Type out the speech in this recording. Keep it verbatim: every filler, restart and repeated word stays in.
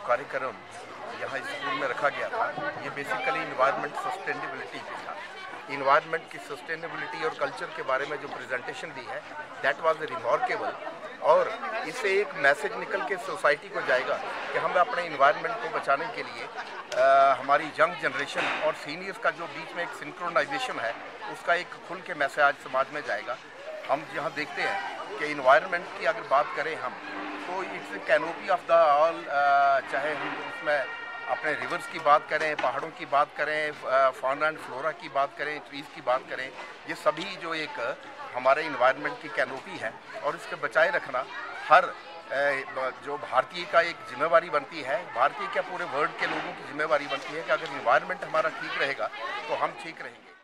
कार्यक्रम यहाँ स्कूल में रखा गया था, ये बेसिकली इन्वायरमेंट सस्टेनेबिलिटी पे था। इन्वायरमेंट की सस्टेनेबिलिटी और कल्चर के बारे में जो प्रेजेंटेशन दी है, दैट वाज रिमार्केबल। और इससे एक मैसेज निकल के सोसाइटी को जाएगा कि हमें अपने इन्वायरमेंट को बचाने के लिए आ, हमारी यंग जनरेशन और सीनियर्स का जो बीच में एक सिंक्रोनाइजेशन है, उसका एक खुल के मैसेज आज समाज में जाएगा। हम यहाँ देखते हैं कि इन्वायरमेंट की अगर बात करें हम, तो it's canopy of the all, चाहे हम उसमें अपने रिवर्स की बात करें, पहाड़ों की बात करें, फॉना एंड फ्लोरा की बात करें, ट्रीज़ की बात करें, ये सभी जो एक हमारे इन्वायरमेंट की कैनोपी है और इसके बचाए रखना हर जो भारतीय का एक जिम्मेवारी बनती है। भारतीय क्या पूरे वर्ल्ड के लोगों की जिम्मेवारी बनती है कि अगर इन्वायरमेंट हमारा ठीक रहेगा तो हम ठीक रहेंगे।